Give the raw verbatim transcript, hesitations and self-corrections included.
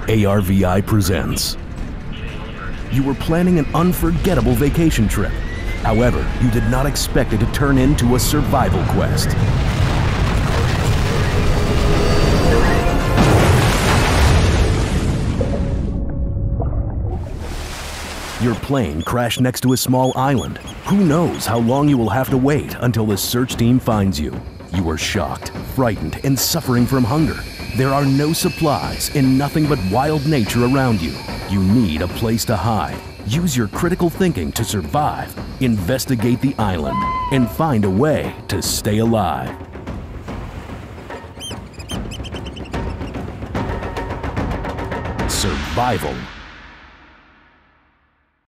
A R V I presents. You were planning an unforgettable vacation trip. However, you did not expect it to turn into a survival quest. Your plane crashed next to a small island. Who knows how long you will have to wait until the search team finds you. You are shocked, frightened, and suffering from hunger. There are no supplies and nothing but wild nature around you. You need a place to hide. Use your critical thinking to survive. Investigate the island and find a way to stay alive. Survival